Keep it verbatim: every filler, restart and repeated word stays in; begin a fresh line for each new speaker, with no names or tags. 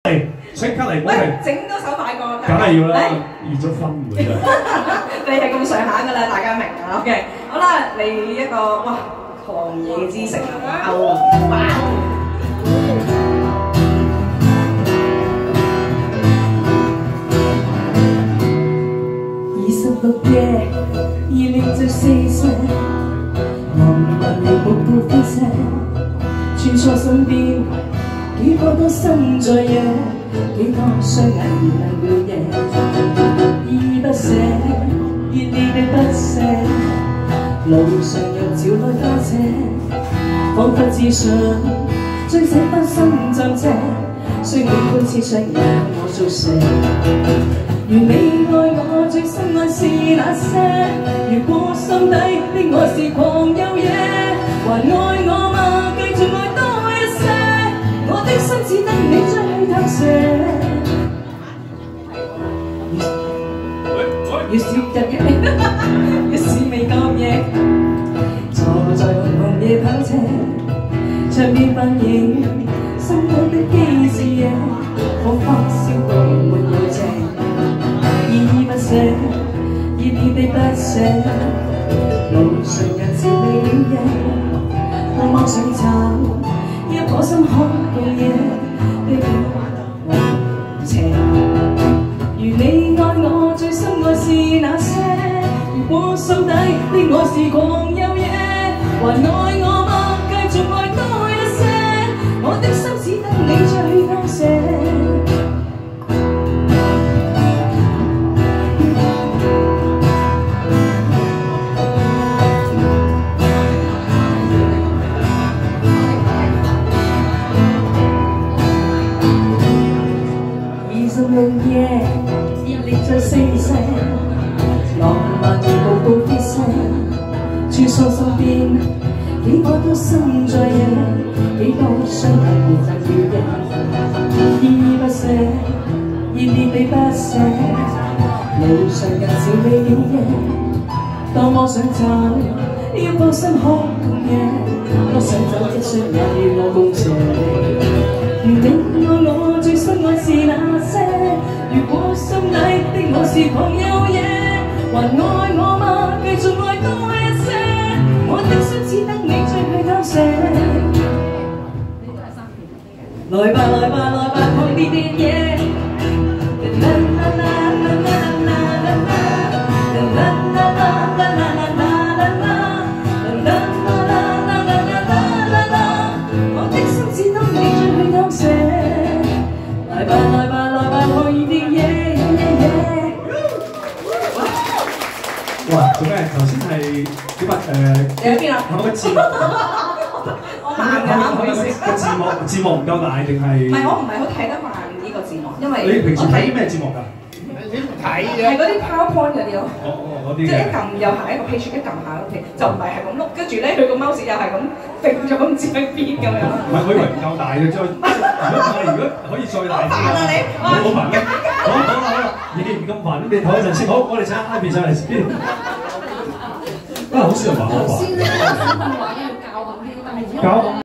嚟，即刻嚟，我
喂，整多首快歌，
梗係要啦，結咗婚㗎啦。
你係咁上下㗎啦，大家明啊 ？OK， 好啦，你一個哇狂野之城啊，哇哇！
二十六夜，已歷着四世，茫茫你步步飛逝，穿梭身邊，幾個都心在野，幾多雙眼而能了夜，依不捨，熱烈地不捨，路上又照來花謝，彷彿只想將這班心暫借，雖喜歡痴想也我做蛇。如你愛我，最深愛是那些。如果心底的我是狂有野，還愛我嗎？繼續愛多一些。我的心只得你再去投射。越是日夜，越是未夠夜，坐在紅紅夜跑車，窗邊反映心底的機智野，彷彿燒到沒有謝。依不捨，熱烈地不捨，路上人潮未了夜，我妄想找一顆心可共夜的和邪。如你愛我，最深愛是那些。如果心底的我是狂有野，還愛我嗎？繼續愛多一些，我的心只得你再去投射。六夜，熱烈在四世，浪漫而步步飛逝，穿梭身邊，幾個都心在野，幾多雙眼沒能了夜，依不捨，熱烈地不捨，路上人潮未了夜，多麼想找一顆心可共夜，多想找一雙眼與我共斜。如你愛我，最深愛是那些。如果心底的我是狂有野，還愛我嗎？繼續愛多一些，我的心只得你再去投射。來吧來吧來吧，狂啲啲嘢。
哇！做咩？頭先係點啊？誒，
你喺邊啊？
係咪個字幕？
我慢㗎，唔好意思。
個字幕字幕唔夠大定係？
唔係，我唔係好睇得慢呢個字幕，因為
你平時睇咩節目㗎？
你唔睇嘅。
係嗰啲 PowerPoint 嗰啲咯。
哦哦，嗰啲
即係一撳右下一個 page， 一撳下一個 page， 就唔係係咁碌，跟住咧佢個 mouse 又係咁揈咗唔知去邊咁樣。
唔係，我以為唔夠大嘅，再如果如果可以再大啲啊！
你
好煩嘅，好好好啦，你唔咁煩，你唞一陣先。好，我哋請 Ivy 上嚟先。啊，好少人話我煩。頭先咧，話要教咁啲，但係而家。